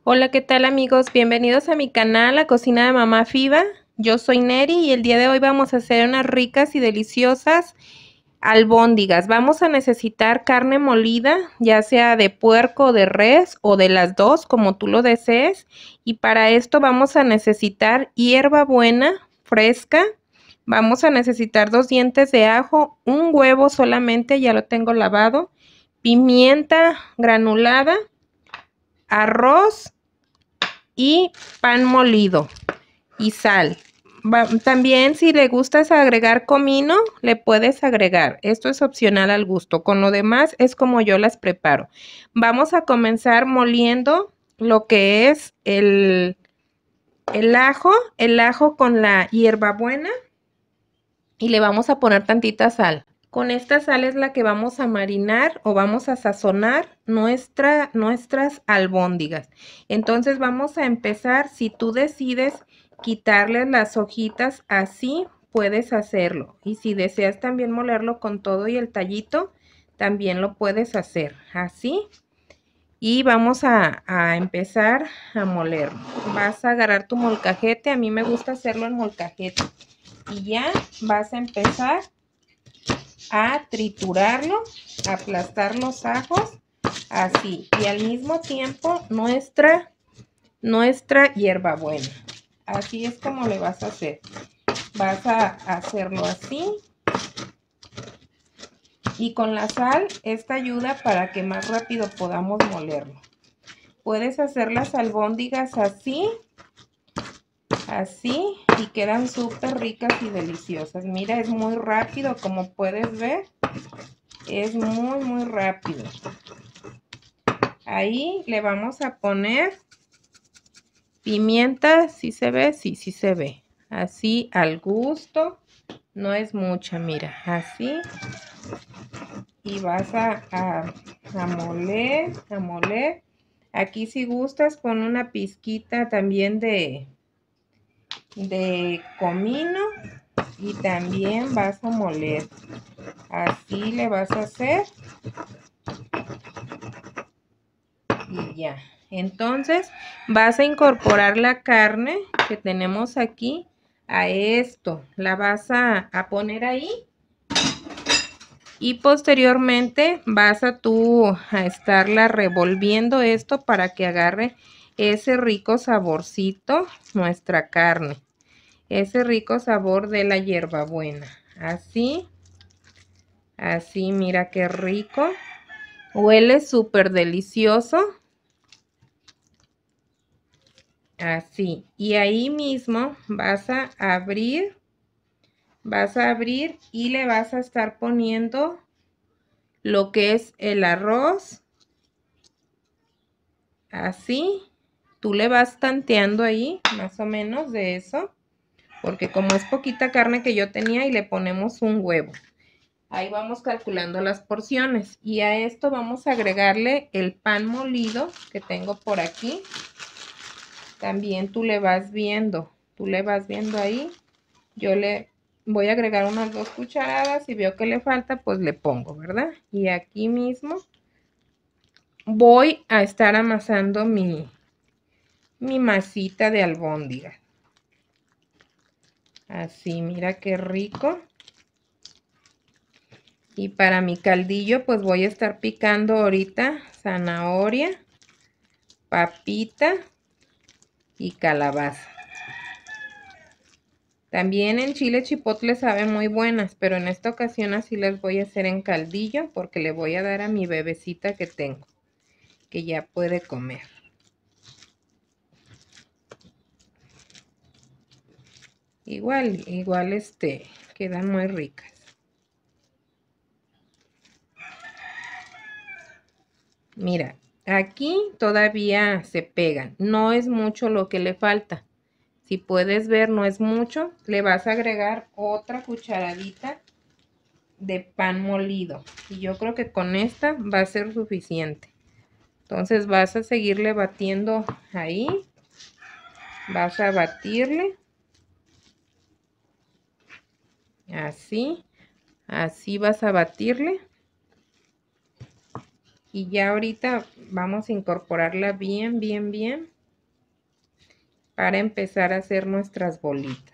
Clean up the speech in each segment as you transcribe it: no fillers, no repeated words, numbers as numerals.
Hola, ¿qué tal amigos? Bienvenidos a mi canal, La Cocina de Mamá Fiva. Yo soy Neri y el día de hoy vamos a hacer unas ricas y deliciosas albóndigas. Vamos a necesitar carne molida, ya sea de puerco, de res o de las dos, como tú lo desees. Y para esto vamos a necesitar hierbabuena fresca. Vamos a necesitar 2 dientes de ajo, un huevo solamente, ya lo tengo lavado, pimienta granulada, arroz y pan molido y sal. También si le gustas agregar comino, le puedes agregar. Esto es opcional al gusto. Con lo demás es como yo las preparo. Vamos a comenzar moliendo lo que es el ajo con la hierbabuena y le vamos a poner tantita sal. Con esta sal es la que vamos a marinar o vamos a sazonar nuestras albóndigas. Entonces vamos a empezar, si tú decides quitarle las hojitas así, puedes hacerlo. Y si deseas también molerlo con todo y el tallito, también lo puedes hacer así. Y vamos a empezar a molerlo. Vas a agarrar tu molcajete, a mí me gusta hacerlo en molcajete. Y ya vas a empezar a triturarlo, a aplastar los ajos, así. Y al mismo tiempo nuestra hierbabuena. Así es como le vas a hacer. Vas a hacerlo así. Y con la sal, esta ayuda para que más rápido podamos molerlo. Puedes hacer las albóndigas así, así, y quedan súper ricas y deliciosas. Mira, es muy rápido, como puedes ver. Es muy rápido. Ahí le vamos a poner pimienta, ¿sí se ve? Sí, sí se ve. Así al gusto, no es mucha, mira, así. Y vas a moler, a moler. Aquí si gustas pon una pizquita también de comino y también vas a moler. Así le vas a hacer. Y ya. Entonces vas a incorporar la carne que tenemos aquí a esto. La vas a poner ahí. Y posteriormente vas a estarla revolviendo esto para que agarre ese rico saborcito nuestra carne. Ese rico sabor de la hierbabuena. Así. Así, mira qué rico. Huele súper delicioso. Así, y ahí mismo vas a abrir y le vas a estar poniendo lo que es el arroz. Así, tú le vas tanteando ahí, más o menos de eso, porque como es poquita carne que yo tenía y le ponemos un huevo. Ahí vamos calculando las porciones y a esto vamos a agregarle el pan molido que tengo por aquí. También tú le vas viendo ahí. Yo le voy a agregar unas 2 cucharadas y veo que le falta, pues le pongo, ¿verdad? Y aquí mismo voy a estar amasando mi masita de albóndiga. Así, mira qué rico. Y para mi caldillo, pues voy a estar picando ahorita zanahoria, papita y calabaza. También en chile chipotle saben muy buenas, pero en esta ocasión así las voy a hacer en caldillo porque le voy a dar a mi bebecita que tengo, que ya puede comer. Igual quedan muy ricas. Mira, aquí todavía se pegan, no es mucho lo que le falta. Si puedes ver, no es mucho. Le vas a agregar otra cucharadita de pan molido. Y yo creo que con esta va a ser suficiente. Entonces vas a seguirle batiendo ahí. Vas a batirle. Así. Así vas a batirle. Y ya ahorita vamos a incorporarla bien. para empezar a hacer nuestras bolitas.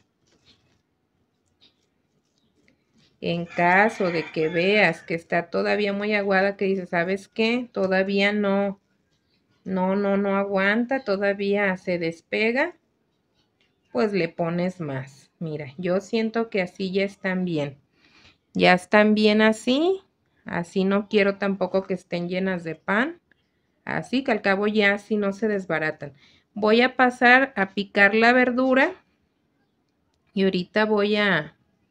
En caso de que veas que está todavía muy aguada, que dices, ¿sabes qué? Todavía no aguanta, todavía se despega, pues le pones más. Mira, yo siento que así ya están bien. Ya están bien así. Así no quiero tampoco que estén llenas de pan. Así que al cabo ya así no se desbaratan. Voy a pasar a picar la verdura. Y ahorita voy a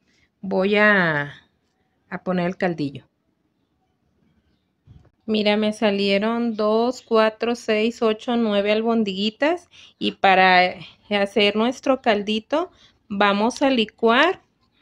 poner el caldillo. Mira, me salieron 2, 4, 6, 8, 9 albondiguitas. Y para hacer nuestro caldito vamos a licuar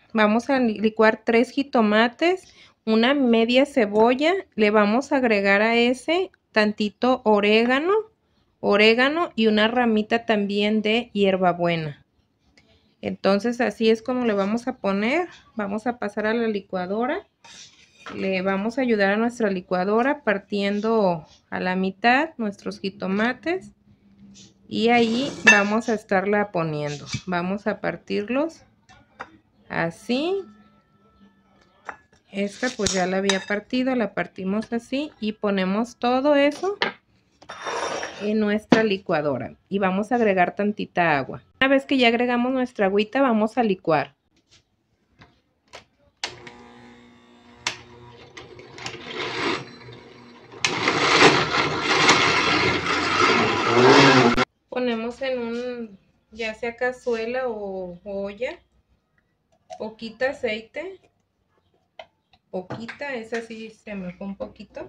3 jitomates, una media cebolla. Le vamos a agregar a ese tantito orégano y una ramita también de hierbabuena. Entonces así es como le vamos a poner. Vamos a pasar a la licuadora. Le vamos a ayudar a nuestra licuadora partiendo a la mitad nuestros jitomates y ahí vamos a estarla poniendo. Vamos a partirlos así. Esta pues ya la había partido, la partimos así y ponemos todo eso en nuestra licuadora y vamos a agregar tantita agua. Una vez que ya agregamos nuestra agüita, vamos a licuar. Ponemos en un, ya sea cazuela o olla, poquita aceite, esa sí se me fue un poquito.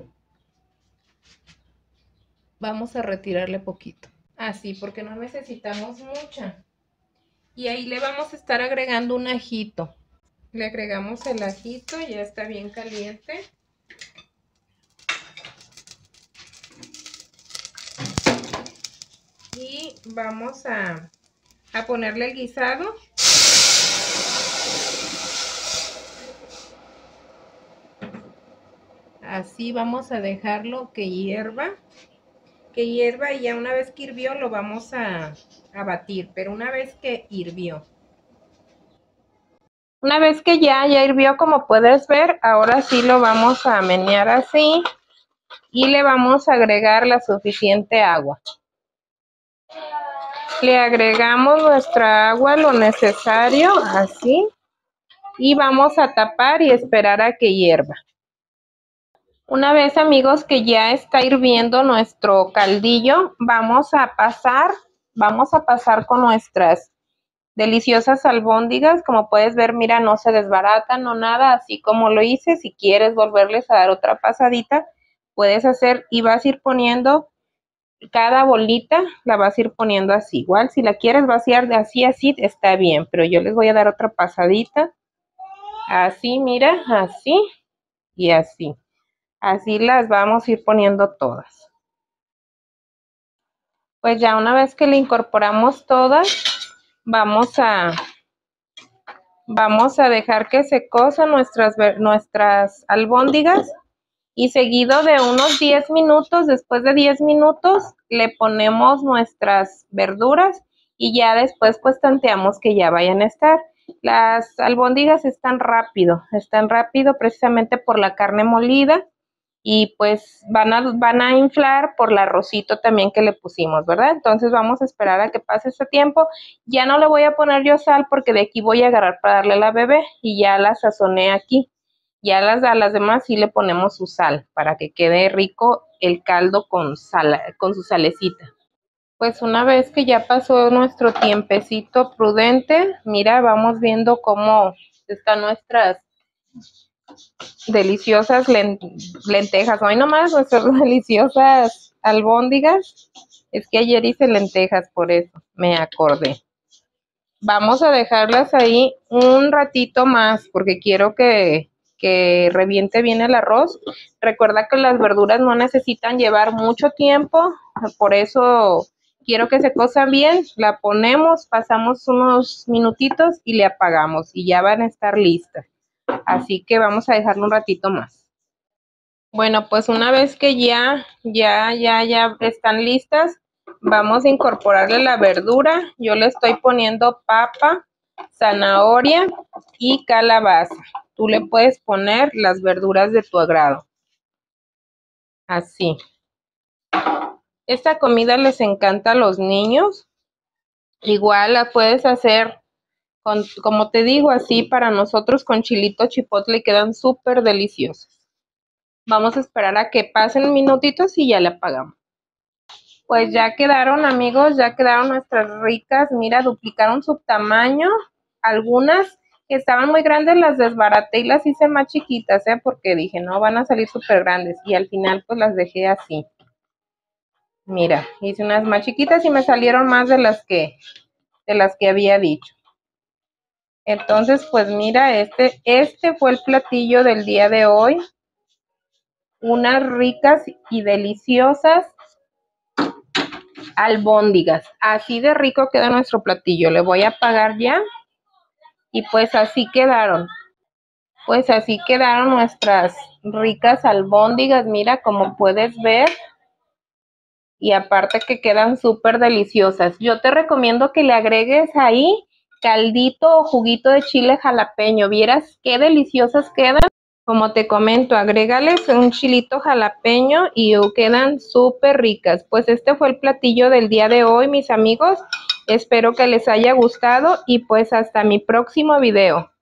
Vamos a retirarle poquito, así porque no necesitamos mucha. Y ahí le vamos a estar agregando un ajito. Le agregamos el ajito, ya está bien caliente. Y vamos a ponerle el guisado. Así vamos a dejarlo que hierva. Y ya una vez que hirvió lo vamos a batir. Pero una vez que hirvió. Una vez que ya hirvió, como puedes ver, ahora sí lo vamos a menear así. Y le vamos a agregar la suficiente agua. Le agregamos nuestra agua, lo necesario, así. Y vamos a tapar y esperar a que hierva. Una vez, amigos, que ya está hirviendo nuestro caldillo, vamos a pasar con nuestras deliciosas albóndigas. Como puedes ver, mira, no se desbaratan, no nada, así como lo hice. Si quieres volverles a dar otra pasadita, puedes hacer y vas a ir poniendo cada bolita, la vas a ir poniendo así. Igual, si la quieres vaciar de así, está bien, pero yo les voy a dar otra pasadita. Así, mira, así y así. Así las vamos a ir poniendo todas. Pues ya una vez que le incorporamos todas, vamos a dejar que se cosan nuestras albóndigas y seguido de unos 10 minutos, después de 10 minutos, le ponemos nuestras verduras y ya después pues tanteamos que ya vayan a estar. Las albóndigas están rápido precisamente por la carne molida. Y pues van a inflar por el arrocito también que le pusimos, ¿verdad? Entonces vamos a esperar a que pase ese tiempo. Ya no le voy a poner yo sal porque de aquí voy a agarrar para darle a la bebé y ya la sazoné aquí. Ya a las demás sí le ponemos su sal para que quede rico el caldo con su salecita. Pues una vez que ya pasó nuestro tiempecito prudente, mira, vamos viendo cómo están nuestras deliciosas lentejas. Hoy nomás nuestras deliciosas albóndigas. Es que ayer hice lentejas, por eso me acordé. Vamos a dejarlas ahí un ratito más porque quiero que reviente bien el arroz. Recuerda que las verduras no necesitan llevar mucho tiempo, por eso quiero que se cosan bien. La ponemos, pasamos unos minutitos y le apagamos y ya van a estar listas. Así que vamos a dejarlo un ratito más. Bueno, pues una vez que ya están listas, vamos a incorporarle la verdura. Yo le estoy poniendo papa, zanahoria y calabaza. Tú le puedes poner las verduras de tu agrado. Así. Esta comida les encanta a los niños. Igual la puedes hacer como te digo, así para nosotros con chilito chipotle quedan súper deliciosas. Vamos a esperar a que pasen minutitos y ya la apagamos. Pues ya quedaron, amigos, ya quedaron nuestras ricas. Mira, duplicaron su tamaño. Algunas que estaban muy grandes las desbaraté y las hice más chiquitas, porque dije, no, van a salir súper grandes. Y al final pues las dejé así. Mira, hice unas más chiquitas y me salieron más de las que había dicho. Entonces, pues mira, este fue el platillo del día de hoy. Unas ricas y deliciosas albóndigas. Así de rico queda nuestro platillo. Le voy a apagar ya. Y pues así quedaron. Pues así quedaron nuestras ricas albóndigas. Mira, como puedes ver. Y aparte que quedan súper deliciosas. Yo te recomiendo que le agregues ahí caldito o juguito de chile jalapeño. Vieras qué deliciosas quedan. Como te comento, agrégales un chilito jalapeño y quedan súper ricas. Pues este fue el platillo del día de hoy, mis amigos. Espero que les haya gustado y pues hasta mi próximo video.